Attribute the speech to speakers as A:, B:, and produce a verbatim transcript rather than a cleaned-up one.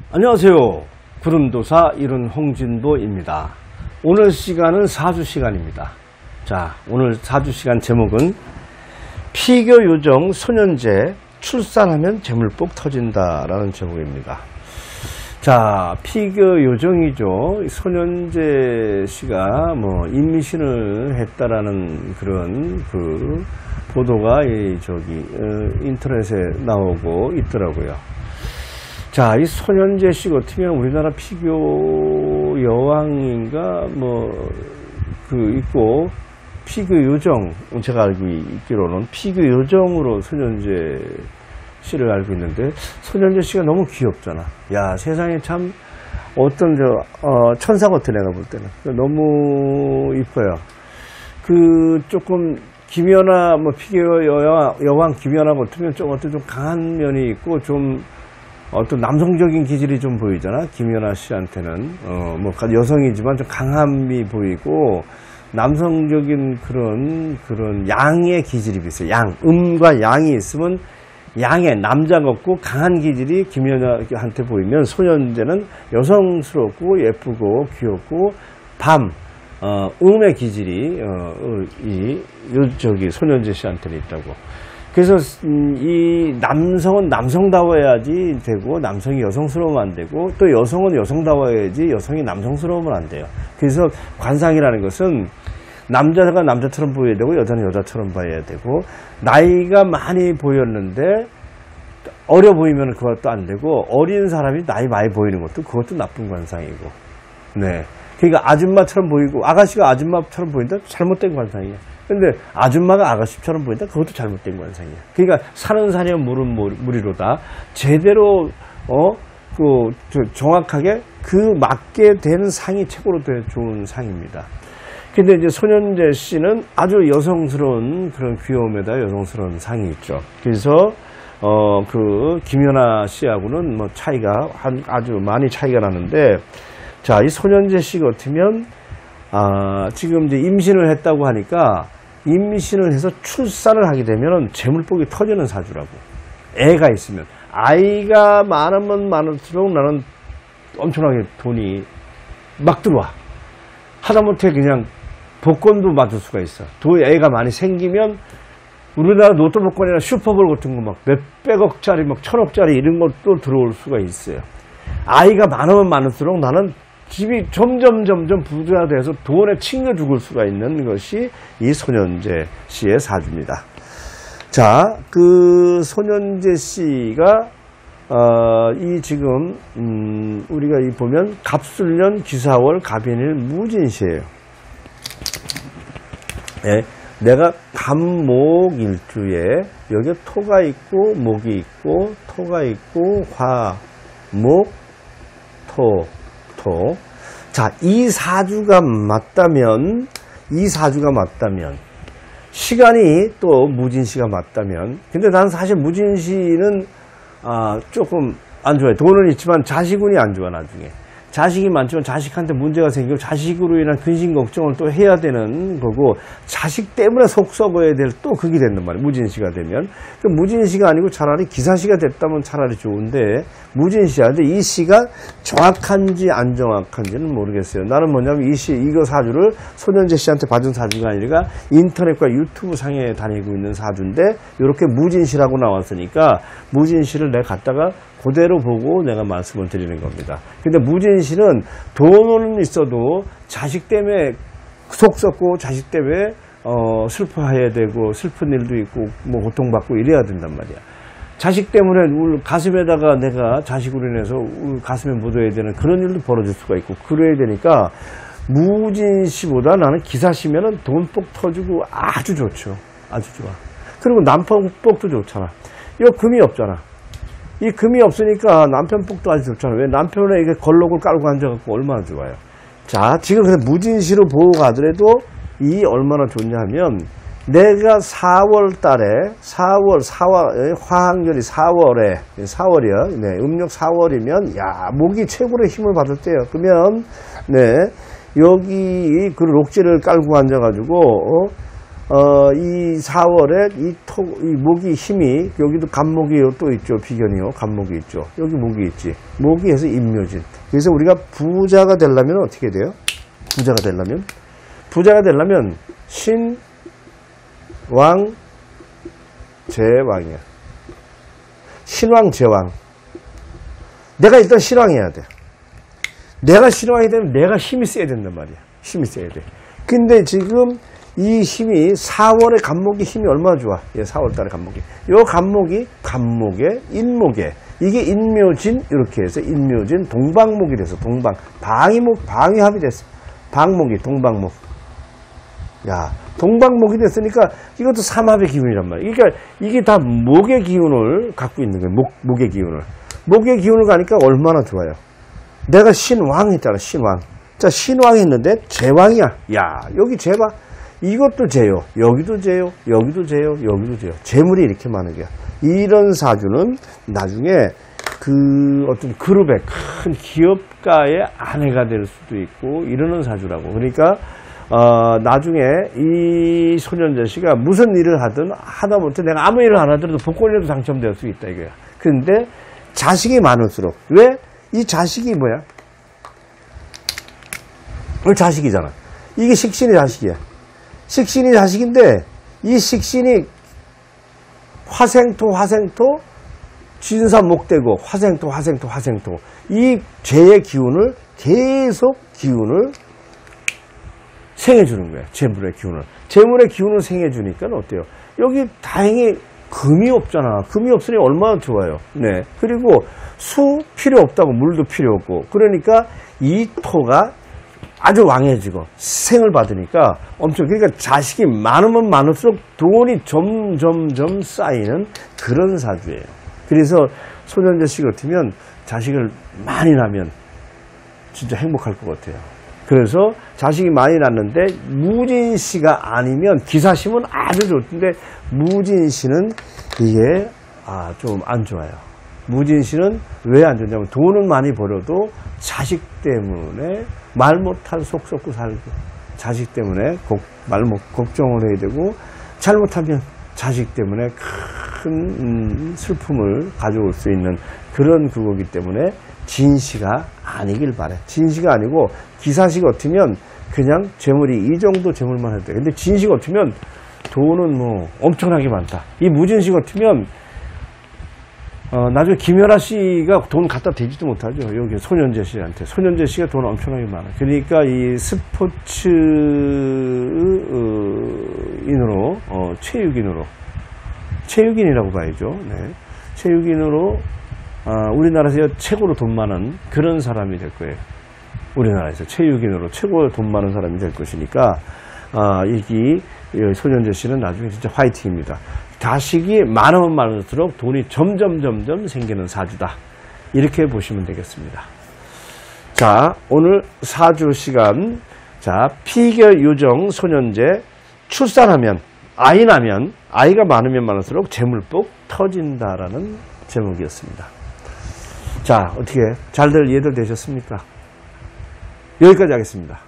A: 안녕하세요. 구름도사 이룬 홍진보입니다. 오늘 시간은 사주 시간입니다. 자, 오늘 사주 시간 제목은 피교 요정 소년제 출산하면 재물복 터진다 라는 제목입니다. 자, 피교 요정이죠. 소년제 씨가 뭐 임신을 했다라는 그런 그 보도가 이 저기 어, 인터넷에 나오고 있더라고요. 자, 이 소년제 씨 같으면 우리나라 피교 여왕인가 뭐 그 있고 피교 요정, 제가 알고 있기로는 피교 요정으로 소년제 씨를 알고 있는데, 소년제 씨가 너무 귀엽잖아. 야, 세상에 참 어떤 저 어, 천사 같아, 내가 볼 때는. 너무 이뻐요. 그 조금 김연아 뭐 피교 여왕, 여왕 김연아 같으면 좀 어떤 좀 강한 면이 있고 좀 어떤 남성적인 기질이 좀 보이잖아. 김연아 씨한테는 어 뭐 여성이지만 좀 강함이 보이고 남성적인 그런 그런 양의 기질이 있어요. 양, 음과 양이 있으면 양의 남자 같고 강한 기질이 김연아한테 보이면, 소년제는 여성스럽고 예쁘고 귀엽고 밤 어, 음의 기질이 어, 이 저기 소년제 씨한테는 있다고. 그래서 이 남성은 남성다워야지 되고 남성이 여성스러우면 안 되고, 또 여성은 여성다워야지 여성이 남성스러우면 안 돼요. 그래서 관상이라는 것은 남자가 남자처럼 보여야 되고 여자는 여자처럼 봐야 되고, 나이가 많이 보였는데 어려 보이면 그것도 안 되고, 어린 사람이 나이 많이 보이는 것도 그것도 나쁜 관상이고. 네. 그러니까 아줌마처럼 보이고 아가씨가 아줌마처럼 보인다? 잘못된 관상이에요. 근데 아줌마가 아가씨처럼 보인다? 그것도 잘못된 관상이에요. 그러니까 사는 사녀 물은 무리로다. 제대로 어, 그 정확하게 그 맞게 되는 상이 최고로 좋은 상입니다. 근데 이제 소년제 씨는 아주 여성스러운 그런 귀여움에다 여성스러운 상이 있죠. 그래서 어, 그 김연아 씨하고는 뭐 차이가 한 아주 많이 차이가 나는데, 자, 이 소년제 씨 같으면 아, 지금 이제 임신을 했다고 하니까, 임신을 해서 출산을 하게 되면 재물복이 터지는 사주라고. 애가 있으면. 아이가 많으면 많을수록 나는 엄청나게 돈이 막 들어와. 하다못해 그냥 복권도 맞을 수가 있어. 또 애가 많이 생기면 우리나라 로또 복권이나 슈퍼볼 같은 거 막 몇백억짜리, 막 천억짜리 이런 것도 들어올 수가 있어요. 아이가 많으면 많을수록 나는 집이 점점 점점 부자가 돼서 돈에 칭겨 죽을 수가 있는 것이 이 소년제 씨의 사주입니다. 자, 그 소년제 씨가 어, 이 지금 음, 우리가 이 보면 갑술년 기사월 갑인일 무진시예요. 네, 내가 갑목일주에 여기 토가 있고 목이 있고 토가 있고 화, 목, 토, 토. 자, 이 사주가 맞다면, 이 사주가 맞다면, 시간이 또 무진시가 맞다면, 근데 나는 사실 무진시는 아, 조금 안 좋아해. 돈은 있지만 자식운이 안 좋아, 나중에. 자식이 많지만 자식한테 문제가 생기고 자식으로 인한 근심 걱정을 또 해야 되는 거고, 자식 때문에 속 썩어야 될 또 그게 된단 말이에요. 무진시가 되면. 그 무진시가 아니고 차라리 기사시가 됐다면 차라리 좋은데, 무진시야. 근데 이 시가 정확한지 안 정확한지는 모르겠어요. 나는 뭐냐면 이 시, 이거 사주를 소년제 씨한테 받은 사주가 아니라 인터넷과 유튜브 상에 다니고 있는 사주인데, 이렇게 무진시라고 나왔으니까 무진시를 내가 갖다가 그대로 보고 내가 말씀을 드리는 겁니다. 근데 무진시는 돈은 있어도 자식 때문에 속 썩고 자식 때문에 어, 슬퍼해야 되고 슬픈 일도 있고 뭐 고통받고 이래야 된단 말이야. 자식 때문에 울 가슴에다가 내가 자식으로 인해서 울 가슴에 묻어야 되는 그런 일도 벌어질 수가 있고 그래야 되니까, 무진시보다 나는 기사시면은 돈복 터지고 아주 좋죠. 아주 좋아. 그리고 남편복도 좋잖아. 이거 금이 없잖아. 이 금이 없으니까 남편 복도 아주 좋잖아. 왜? 남편에게 걸록을 깔고 앉아갖고 얼마나 좋아요. 자, 지금 그래서 무진시로 보고 가더라도 이 얼마나 좋냐 하면, 내가 사월 달에, 사월, 사월, 화학년이 사월에, 사월이야. 네, 음력 사월이면, 야, 목이 최고로 힘을 받을 때요. 그러면, 네, 여기 그 록지를 깔고 앉아가지고, 어, 어, 이 사월에 이 토, 이 목이 힘이, 여기도 간목이 또 있죠. 비견이요. 간목이 있죠. 여기 목이 있지. 목이 해서 임묘진. 그래서 우리가 부자가 되려면 어떻게 돼요? 부자가 되려면? 부자가 되려면 신, 왕, 제왕이야. 신왕, 제왕. 내가 일단 신왕해야 돼. 내가 신왕이 되면 내가 힘이 세야 된단 말이야. 힘이 세야 돼. 근데 지금 이 힘이 사월의 간목이 힘이 얼마나 좋아. 예, 사월달에 간목이. 요 간목이 간목에 인목에 이게 인묘진 이렇게 해서 인묘진 동방목이 돼서 동방 방이목 방위합이 됐어. 방목이 동방목. 야, 동방목이 됐으니까 이것도 삼합의 기운이란 말이야. 그러니까 이게 다 목의 기운을 갖고 있는 거예요. 목, 목의 기운을. 목의 기운을 가니까 얼마나 좋아요. 내가 신왕 했잖아. 신왕. 자, 신왕 했는데 제왕이야. 야, 여기 제봐. 이것도 제요. 여기도 제요. 여기도 제요. 여기도 제요. 재물이 이렇게 많은 거야. 이런 사주는 나중에 그 어떤 그룹의 큰 기업가의 아내가 될 수도 있고 이러는 사주라고. 그러니까 어, 나중에 이 소년자 씨가 무슨 일을 하든 하다못해 내가 아무 일을 안 하더라도 복권이라도 당첨될 수 있다 이거야. 근데 자식이 많을수록 왜? 이 자식이 뭐야? 이 자식이잖아. 이게 식신이 자식이야. 식신이 자식인데 이 식신이 화생토 화생토 진사목되고 화생토 화생토 화생토 이 죄의 기운을 계속 기운을 생해주는 거야. 재물의 기운을. 재물의 기운을 생해주니까 어때요? 여기 다행히 금이 없잖아. 금이 없으니 얼마나 좋아요. 네. 그리고 수 필요 없다고 물도 필요 없고 그러니까 이 토가 아주 왕해지고 생을 받으니까 엄청 그러니까 자식이 많으면 많을수록 돈이 점점점 쌓이는 그런 사주예요. 그래서 소년자 씨 같으면 자식을 많이 낳으면 진짜 행복할 것 같아요. 그래서 자식이 많이 낳는데 무진씨가 아니면 기사심은 아주 좋던데 무진씨는 이게 아, 좀 안 좋아요. 무진씨는 왜 안 좋냐면 돈은 많이 벌어도 자식 때문에 말 못할 속 썩고 살고 자식 때문에 곡, 말 못, 걱정을 해야 되고 잘못하면 자식 때문에 큰 음, 슬픔을 가져올 수 있는 그런 그거기 때문에 진씨가 아니길 바래. 진씨가 아니고 기사씨 같으면 그냥 재물이 이 정도 재물만 해도 돼. 근데 진씨 같으면 돈은 뭐 엄청나게 많다. 이 무진씨 같으면 어, 나중에 김연아 씨가 돈 갖다 대지도 못하죠. 여기 손현재 씨한테. 손현재 씨가 돈 엄청나게 많아. 그러니까 이 스포츠, 어, 인으로, 어, 체육인으로, 체육인이라고 봐야죠. 네. 체육인으로, 어, 우리나라에서 최고로 돈 많은 그런 사람이 될 거예요. 우리나라에서 체육인으로 최고 돈 많은 사람이 될 것이니까, 아, 이 손현재 씨는 나중에 진짜 화이팅입니다. 자식이 많으면 많을수록 돈이 점점 점점 생기는 사주다. 이렇게 보시면 되겠습니다. 자, 오늘 사주 시간. 자, 피겨 요정 소년제 출산하면 아이 나면 아이가 많으면 많을수록 재물복 터진다라는 제목이었습니다. 자, 어떻게 잘들 이해들 되셨습니까? 여기까지 하겠습니다.